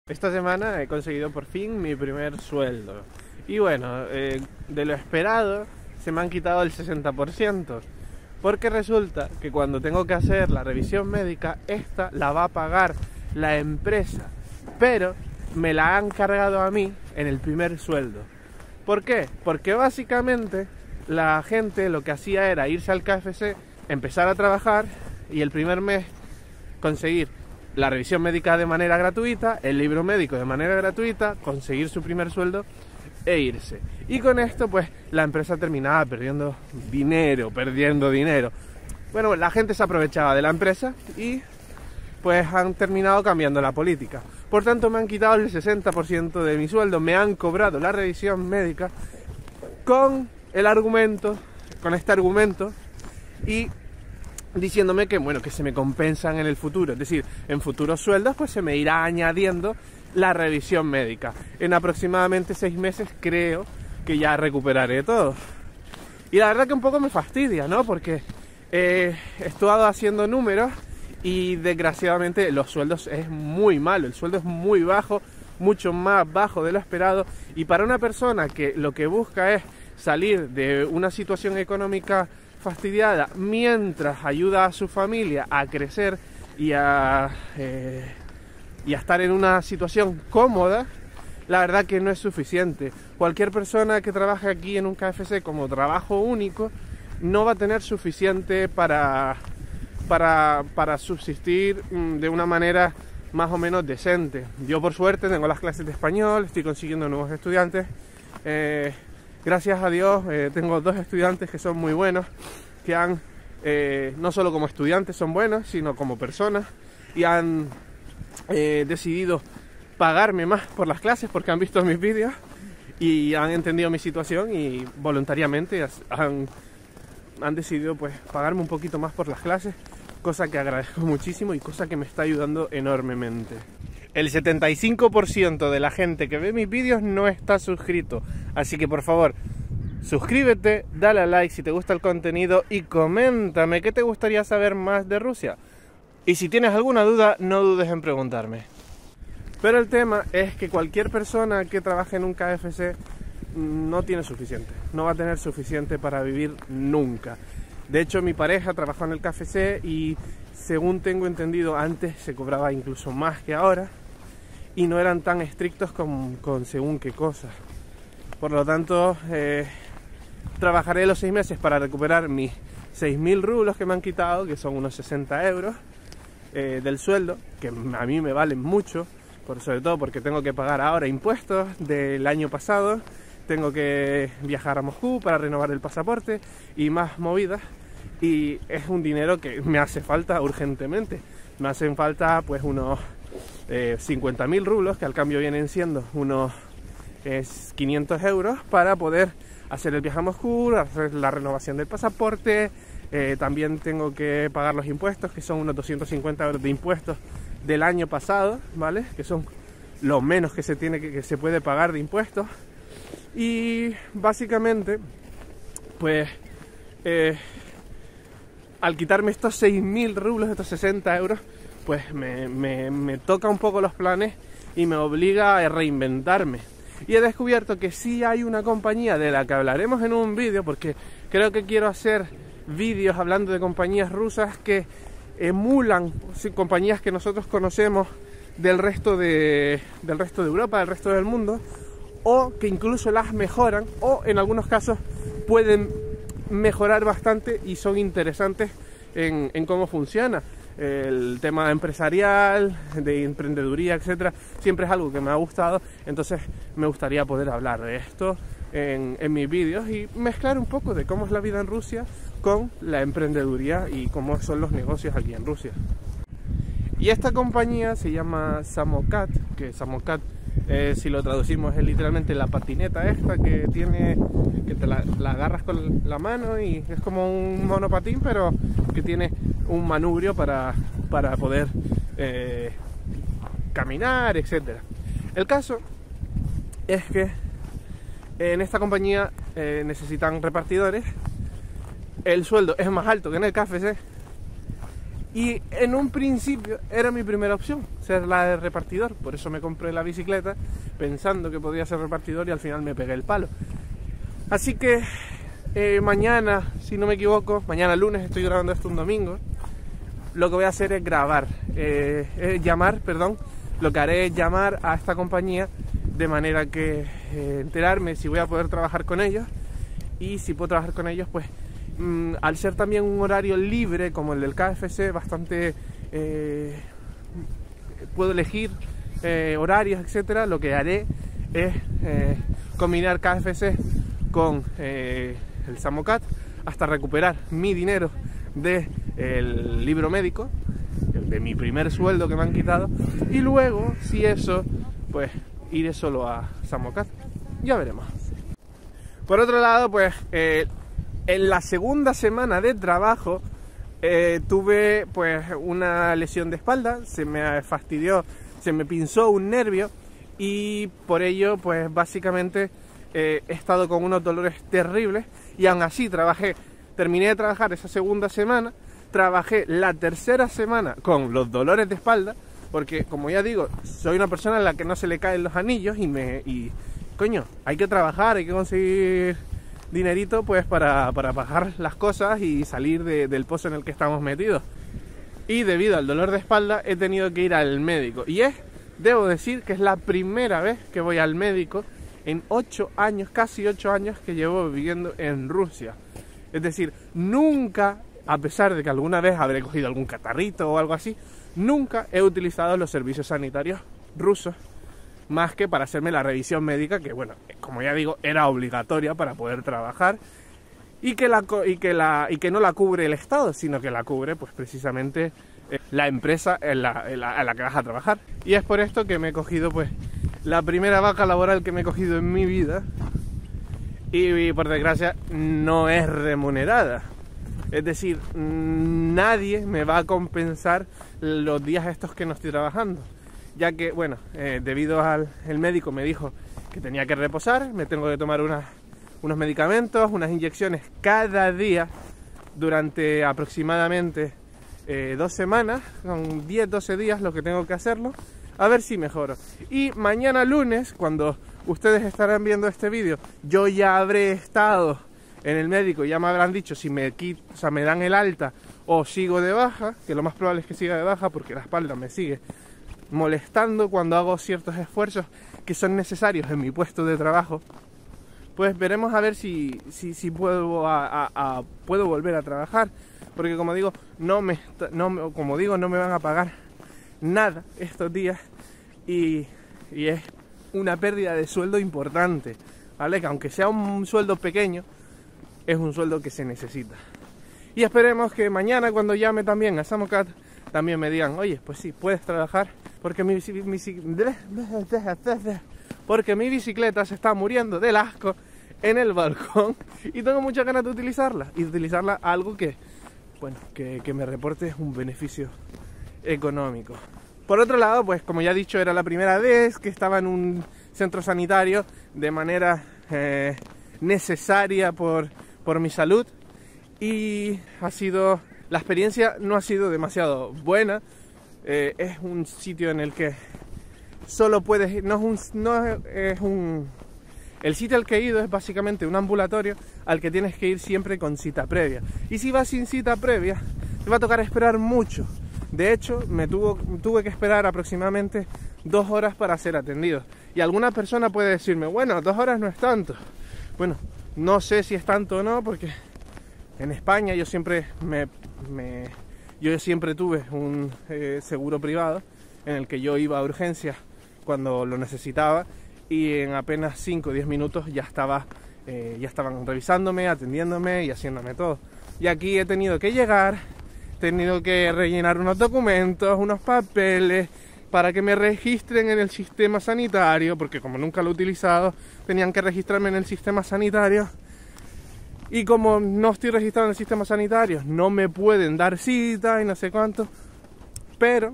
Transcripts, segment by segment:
Esta semana he conseguido por fin mi primer sueldo. Y bueno, de lo esperado se me han quitado el 60%. Porque resulta que cuando tengo que hacer la revisión médica, esta la va a pagar la empresa. Pero me la han cargado a mí en el primer sueldo. ¿Por qué? Porque básicamente la gente lo que hacía era irse al KFC, empezar a trabajar y el primer mes conseguir la revisión médica de manera gratuita, el libro médico de manera gratuita, conseguir su primer sueldo e irse. Y con esto pues la empresa terminaba perdiendo dinero. Bueno, la gente se aprovechaba de la empresa y pues han terminado cambiando la política. Por tanto me han quitado el 60% de mi sueldo, me han cobrado la revisión médica con este argumento y diciéndome que bueno, que se me compensan en el futuro, es decir, en futuros sueldos pues se me irá añadiendo la revisión médica. En aproximadamente 6 meses creo que ya recuperaré todo. Y la verdad que un poco me fastidia, ¿no? Porque he estado haciendo números y desgraciadamente los sueldos es muy malo, el sueldo es muy bajo, mucho más bajo de lo esperado, y para una persona que lo que busca es salir de una situación económica fastidiada mientras ayuda a su familia a crecer y a estar en una situación cómoda, la verdad que no es suficiente. Cualquier persona que trabaje aquí en un KFC como trabajo único no va a tener suficiente para subsistir de una manera más o menos decente. Yo por suerte tengo las clases de español, estoy consiguiendo nuevos estudiantes. Gracias a Dios tengo 2 estudiantes que son muy buenos, que han, no solo como estudiantes son buenos, sino como personas, y han decidido pagarme más por las clases porque han visto mis vídeos y han entendido mi situación y voluntariamente han decidido pues pagarme un poquito más por las clases, cosa que agradezco muchísimo y cosa que me está ayudando enormemente. El 75% de la gente que ve mis vídeos no está suscrito, así que por favor, suscríbete, dale a like si te gusta el contenido y coméntame qué te gustaría saber más de Rusia. Y si tienes alguna duda, no dudes en preguntarme. Pero el tema es que cualquier persona que trabaje en un KFC no tiene suficiente, no va a tener suficiente para vivir nunca. De hecho, mi pareja trabajó en el KFC y según tengo entendido, antes se cobraba incluso más que ahora y no eran tan estrictos con según qué cosas. Por lo tanto, trabajaré los 6 meses para recuperar mis 6.000 rublos que me han quitado, que son unos 60 euros del sueldo, que a mí me valen mucho, sobre todo porque tengo que pagar ahora impuestos del año pasado, tengo que viajar a Moscú para renovar el pasaporte y más movidas, y es un dinero que me hace falta urgentemente. Me hacen falta pues unos 50.000 rublos, que al cambio vienen siendo unos 500 euros, para poder hacer el viaje a Moscú, hacer la renovación del pasaporte. También tengo que pagar los impuestos, que son unos 250 euros de impuestos del año pasado, ¿vale? Que son lo menos que se puede pagar de impuestos. Y básicamente, pues, al quitarme estos 6.000 rublos, estos 60 euros, pues me toca un poco los planes y me obliga a reinventarme. Y he descubierto que sí hay una compañía de la que hablaremos en un vídeo, porque creo que quiero hacer vídeos hablando de compañías rusas que emulan compañías que nosotros conocemos del resto de Europa, del resto del mundo, o que incluso las mejoran, o en algunos casos pueden mejorar bastante y son interesantes en cómo funciona. El tema empresarial, de emprendeduría, etcétera, siempre es algo que me ha gustado, entonces me gustaría poder hablar de esto en mis vídeos y mezclar un poco de cómo es la vida en Rusia con la emprendeduría y cómo son los negocios aquí en Rusia. Y esta compañía se llama Samokat, que Samokat, si lo traducimos, es literalmente la patineta esta que tiene, que te la agarras con la mano y es como un monopatín, pero que tiene un manubrio para poder caminar, etcétera. El caso es que en esta compañía necesitan repartidores, el sueldo es más alto que en el KFC Y en un principio era mi primera opción, ser la de repartidor. Por eso me compré la bicicleta, pensando que podía ser repartidor, y al final me pegué el palo. Así que mañana, si no me equivoco, mañana lunes, estoy grabando esto un domingo, lo que voy a hacer es lo que haré es llamar a esta compañía de manera que enterarme si voy a poder trabajar con ellos, y si puedo trabajar con ellos, pues al ser también un horario libre como el del KFC, bastante puedo elegir horarios, etcétera. Lo que haré es combinar KFC con el Samocat hasta recuperar mi dinero del libro médico, de mi primer sueldo que me han quitado, y luego, si eso, pues iré solo a Samocat. Ya veremos. Por otro lado, pues en la segunda semana de trabajo tuve pues una lesión de espalda, se me fastidió, se me pinzó un nervio, y por ello pues básicamente he estado con unos dolores terribles, y aún así terminé de trabajar esa segunda semana, trabajé la tercera semana con los dolores de espalda, porque como ya digo, soy una persona a la que no se le caen los anillos, y coño, hay que trabajar, hay que conseguir dinerito pues para pagar las cosas y salir del pozo en el que estamos metidos. Y debido al dolor de espalda he tenido que ir al médico, y debo decir que es la primera vez que voy al médico en 8 años, casi 8 años que llevo viviendo en Rusia. Es decir, nunca, a pesar de que alguna vez habré cogido algún catarrito o algo así, nunca he utilizado los servicios sanitarios rusos, más que para hacerme la revisión médica, que bueno, como ya digo, era obligatoria para poder trabajar, y que no la cubre el Estado, sino que la cubre pues precisamente la empresa en la que vas a trabajar. Y es por esto que me he cogido pues la primera vaca laboral que me he cogido en mi vida, y por desgracia no es remunerada. Es decir, nadie me va a compensar los días estos que no estoy trabajando, ya que, bueno, debido el médico me dijo que tenía que reposar, me tengo que tomar unos medicamentos, unas inyecciones cada día durante aproximadamente 2 semanas, son 10-12 días lo que tengo que hacerlo, a ver si mejoro. Y mañana lunes, cuando ustedes estarán viendo este vídeo, yo ya habré estado en el médico, ya me habrán dicho si me dan el alta o sigo de baja, que lo más probable es que siga de baja porque la espalda me sigue molestando cuando hago ciertos esfuerzos que son necesarios en mi puesto de trabajo. Pues veremos a ver si puedo volver a trabajar, porque como digo, no me van a pagar nada estos días, y es una pérdida de sueldo importante, ¿vale? Que aunque sea un sueldo pequeño, es un sueldo que se necesita. Y esperemos que mañana, cuando llame también a Samocat, también me digan, oye, pues sí, puedes trabajar, porque mi bicicleta se está muriendo del asco en el balcón, y tengo muchas ganas de utilizarla algo que, bueno, que me reporte un beneficio económico. Por otro lado, pues como ya he dicho, era la primera vez que estaba en un centro sanitario de manera necesaria por mi salud, y la experiencia no ha sido demasiado buena. Es un sitio en el que solo puedes ir, el sitio al que he ido es básicamente un ambulatorio al que tienes que ir siempre con cita previa, y si vas sin cita previa te va a tocar esperar mucho. De hecho, tuve que esperar aproximadamente 2 horas para ser atendido, y alguna persona puede decirme, bueno, 2 horas no es tanto. Bueno, no sé si es tanto o no, porque en España yo siempre tuve un seguro privado en el que yo iba a urgencias cuando lo necesitaba, y en apenas 5 o 10 minutos ya estaban revisándome, atendiéndome y haciéndome todo. Y aquí he tenido que llegar, he tenido que rellenar unos documentos, unos papeles, para que me registren en el sistema sanitario, porque como nunca lo he utilizado, tenían que registrarme en el sistema sanitario. Y como no estoy registrado en el sistema sanitario, no me pueden dar cita y no sé cuánto. Pero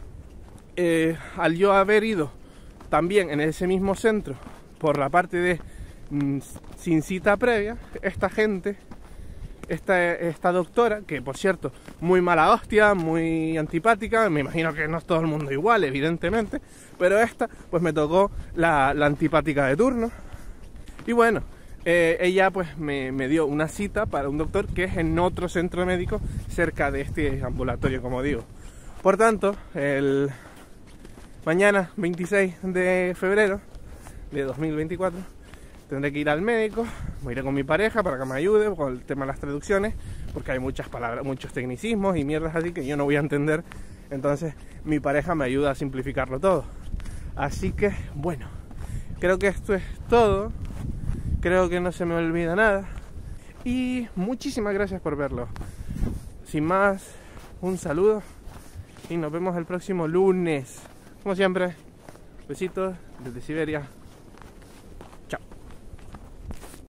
al yo haber ido también en ese mismo centro por la parte de sin cita previa, esta gente esta doctora, que por cierto, muy mala hostia, muy antipática, me imagino que no es todo el mundo igual, evidentemente, pero esta pues me tocó la antipática de turno. Y bueno, ella pues me dio una cita para un doctor que es en otro centro médico cerca de este ambulatorio, como digo. Por tanto, el mañana 26 de febrero de 2024 tendré que ir al médico, voy a ir con mi pareja para que me ayude con el tema de las traducciones, porque hay muchas palabras, muchos tecnicismos y mierdas así que yo no voy a entender, entonces mi pareja me ayuda a simplificarlo todo. Así que bueno, creo que esto es todo, creo que no se me olvida nada y muchísimas gracias por verlo. Sin más, un saludo y nos vemos el próximo lunes. Como siempre, besitos desde Siberia.